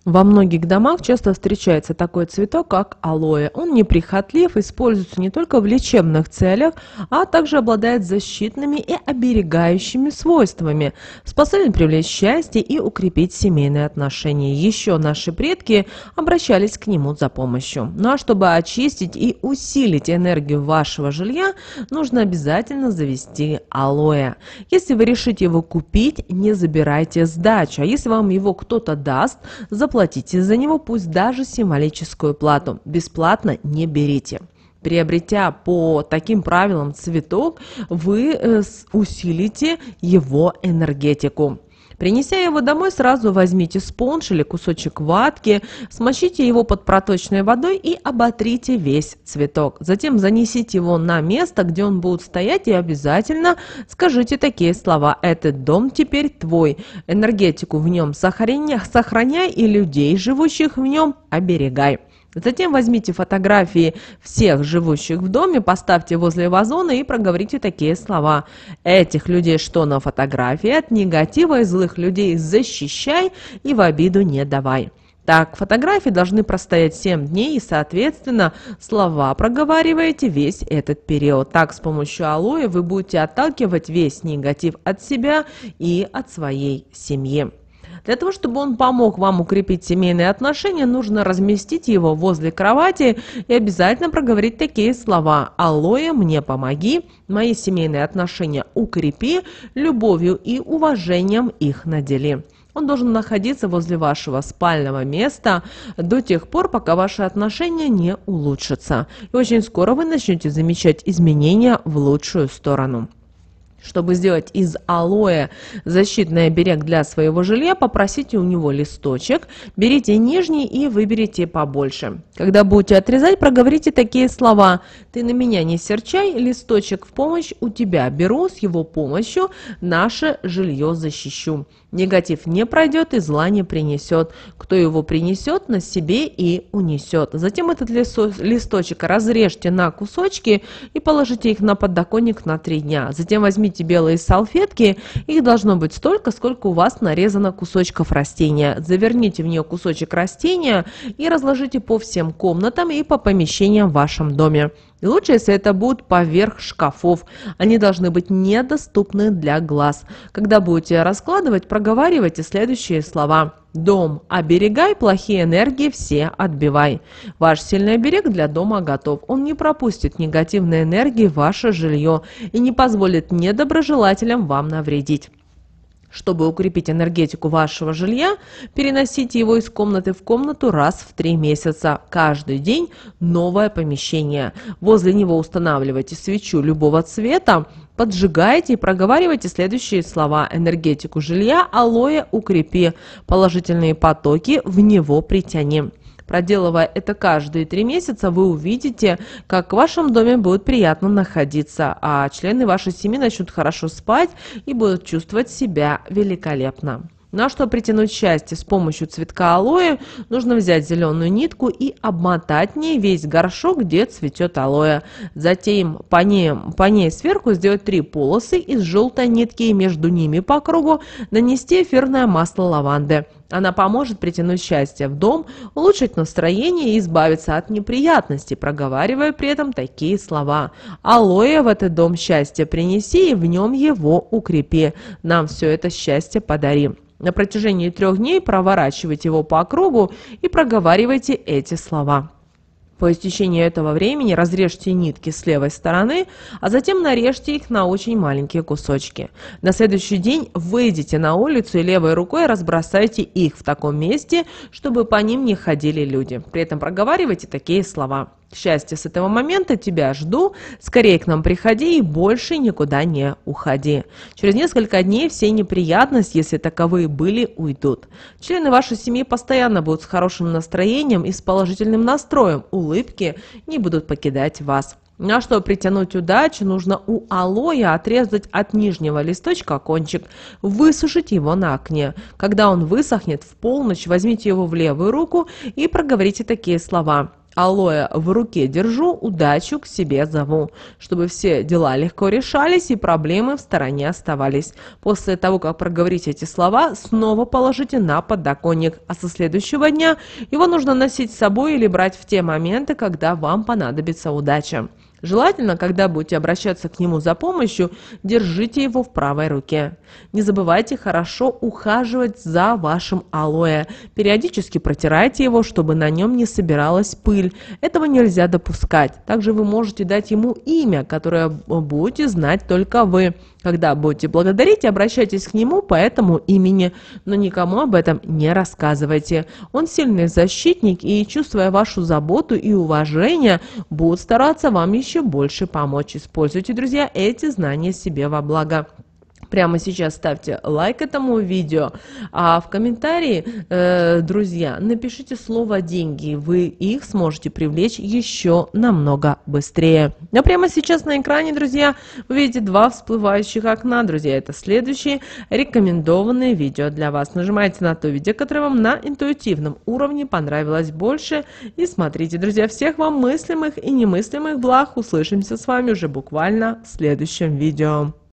Во многих домах часто встречается такой цветок, как алоэ. Он неприхотлив, используется не только в лечебных целях, а также обладает защитными и оберегающими свойствами, способен привлечь счастье и укрепить семейные отношения. Еще наши предки обращались к нему за помощью. Ну а чтобы очистить и усилить энергию вашего жилья, нужно обязательно завести алоэ. Если вы решите его купить, не забирайте сдачу. А если вам его кто-то даст, заплатите за него, пусть даже символическую плату. Бесплатно не берите. Приобретя по таким правилам цветок, вы усилите его энергетику. Принеся его домой, сразу возьмите спонж или кусочек ватки, смочите его под проточной водой и оботрите весь цветок. Затем занесите его на место, где он будет стоять, и обязательно скажите такие слова: «Этот дом теперь твой, энергетику в нем сохраняй и людей, живущих в нем, оберегай». Затем возьмите фотографии всех живущих в доме, поставьте возле вазона и проговорите такие слова: «Этих людей, что на фотографии, от негатива и злых людей защищай и в обиду не давай». Так, фотографии должны простоять 7 дней, и, соответственно, слова проговариваете весь этот период. Так, с помощью алоэ вы будете отталкивать весь негатив от себя и от своей семьи. Для того, чтобы он помог вам укрепить семейные отношения, нужно разместить его возле кровати и обязательно проговорить такие слова: «Алоэ, мне помоги, мои семейные отношения укрепи, любовью и уважением их надели». Он должен находиться возле вашего спального места до тех пор, пока ваши отношения не улучшатся. И очень скоро вы начнете замечать изменения в лучшую сторону. Чтобы сделать из алоэ защитный оберег для своего жилья, попросите у него листочек, берите нижний и выберите побольше. Когда будете отрезать, проговорите такие слова: «Ты на меня не серчай, листочек в помощь у тебя беру, с его помощью наше жилье защищу. Негатив не пройдет и зла не принесет. Кто его принесет, на себе и унесет». Затем этот листочек разрежьте на кусочки и положите их на подоконник на 3 дня. Затем возьмите белые салфетки, их должно быть столько, сколько у вас нарезано кусочков растения. Заверните в нее кусочек растения и разложите по всем комнатам и по помещениям в вашем доме. И лучше, если это будет поверх шкафов. Они должны быть недоступны для глаз. Когда будете раскладывать, проговаривайте следующие слова: «Дом оберегай, плохие энергии все отбивай». Ваш сильный оберег для дома готов. Он не пропустит негативные энергии в ваше жилье и не позволит недоброжелателям вам навредить. Чтобы укрепить энергетику вашего жилья, переносите его из комнаты в комнату раз в 3 месяца. Каждый день новое помещение. Возле него устанавливайте свечу любого цвета, поджигайте и проговаривайте следующие слова: «Энергетику жилья алоэ укрепи, положительные потоки в него притяни». Проделывая это каждые 3 месяца, вы увидите, как в вашем доме будет приятно находиться, а члены вашей семьи начнут хорошо спать и будут чувствовать себя великолепно. Ну а чтобы притянуть счастье с помощью цветка алоэ, нужно взять зеленую нитку и обмотать в ней весь горшок, где цветет алоэ. Затем по ней сверху сделать 3 полосы из желтой нитки и между ними по кругу нанести эфирное масло лаванды. Она поможет притянуть счастье в дом, улучшить настроение и избавиться от неприятностей, проговаривая при этом такие слова: «Алоэ в этот дом счастье принеси и в нем его укрепи. Нам все это счастье подари». На протяжении 3 дней проворачивайте его по кругу и проговаривайте эти слова. По истечении этого времени разрежьте нитки с левой стороны, а затем нарежьте их на очень маленькие кусочки. На следующий день выйдите на улицу и левой рукой разбросайте их в таком месте, чтобы по ним не ходили люди. При этом проговаривайте такие слова: «Счастье с этого момента тебя жду, скорее к нам приходи и больше никуда не уходи». Через несколько дней все неприятности, если таковые были, уйдут. Члены вашей семьи постоянно будут с хорошим настроением и с положительным настроем, улыбки не будут покидать вас. Ну а чтобы притянуть удачу, нужно у алоэ отрезать от нижнего листочка кончик, высушить его на окне. Когда он высохнет в полночь, возьмите его в левую руку и проговорите такие слова: Алоэ в руке держу, удачу к себе зову, чтобы все дела легко решались и проблемы в стороне оставались. После того, как проговорите эти слова, снова положите на подоконник, а со следующего дня его нужно носить с собой или брать в те моменты, когда вам понадобится удача. Желательно, когда будете обращаться к нему за помощью, держите его в правой руке. Не забывайте хорошо ухаживать за вашим алоэ. Периодически протирайте его, чтобы на нем не собиралась пыль. Этого нельзя допускать. Также вы можете дать ему имя, которое будете знать только вы. Когда будете благодарить, обращайтесь к нему по этому имени, но никому об этом не рассказывайте. Он сильный защитник и, чувствуя вашу заботу и уважение, будет стараться вам еще больше помочь. Используйте, друзья, эти знания себе во благо. Прямо сейчас ставьте лайк этому видео, а в комментарии, друзья, напишите слово «деньги», вы их сможете привлечь еще намного быстрее. А прямо сейчас на экране, друзья, вы видите два всплывающих окна, друзья, это следующие рекомендованные видео для вас. Нажимайте на то видео, которое вам на интуитивном уровне понравилось больше, и смотрите, друзья. Всех вам мыслимых и немыслимых благ, услышимся с вами уже буквально в следующем видео.